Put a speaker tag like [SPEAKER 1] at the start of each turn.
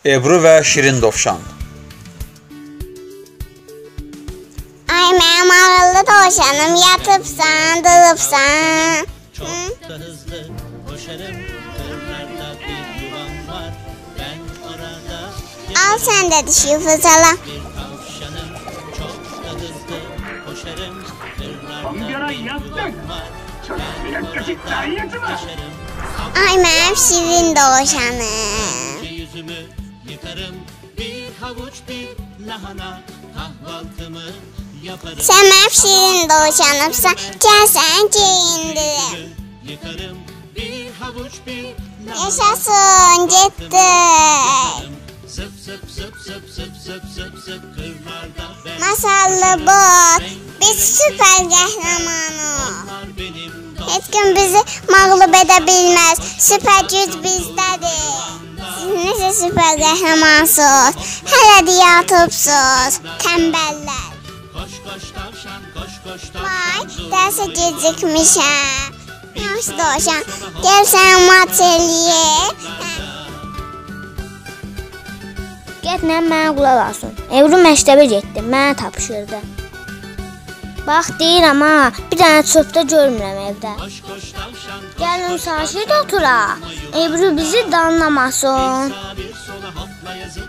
[SPEAKER 1] Ebru və Şirin Dovşan.
[SPEAKER 2] Ay mənim ağıllı dovşanım, yatıbsan, durubsan.
[SPEAKER 3] Çok da hızlı koşarım, kırlarda bir yuvam var. Ben orada
[SPEAKER 2] Al sen de dişi fırçala.
[SPEAKER 3] bir tavşanım. Çok da hızlı koşarım, kırlarda
[SPEAKER 4] Kongjara
[SPEAKER 3] bir
[SPEAKER 4] yaptık.
[SPEAKER 3] yuvam var.
[SPEAKER 4] Çok yaklaşık dayanıcı mı?
[SPEAKER 3] Koşarım,
[SPEAKER 2] Ay mənim şirin dovşanım.
[SPEAKER 3] yüzümü yıkarım. Bir havuç bir lahana kahvaltımı yaparım.
[SPEAKER 2] Sen mənim şirin dovşanımsan, gəl sən geyindirim.
[SPEAKER 3] Yıkarım bir havuç bir lahana.
[SPEAKER 2] Yaşasın, getdik.
[SPEAKER 3] Sıp sıp sıp sıp sıp sıp sıp sıp kırlarda ben.
[SPEAKER 2] Masallı bot, biz süper qəhrəmanıq.
[SPEAKER 3] Onlar benim
[SPEAKER 2] Heç kim bizi məğlub edə bilməz. Süper güc bizdədir. Siz necə süper qəhrəmansınız? Hələ də yatıbsınız, tənbəllər.
[SPEAKER 3] koş koş tavşan koş koş
[SPEAKER 2] Vay,
[SPEAKER 3] tavşan.
[SPEAKER 2] dərsə gecikmişəm. Yaxşı dovşan, gəl sən mat eləyək.
[SPEAKER 5] Getlə mənə qulaq asın. Ebru məktəbə getdi, mənə tapşırdı. Bax deyirəm ha, bir dənə çöpdə görmürəm evdə.
[SPEAKER 3] Koş koş tavşan koş
[SPEAKER 5] Gəlin
[SPEAKER 3] koş
[SPEAKER 5] sakit oturaq. Ebru bizi danlamasın.
[SPEAKER 3] sağa bir sola hopla yazın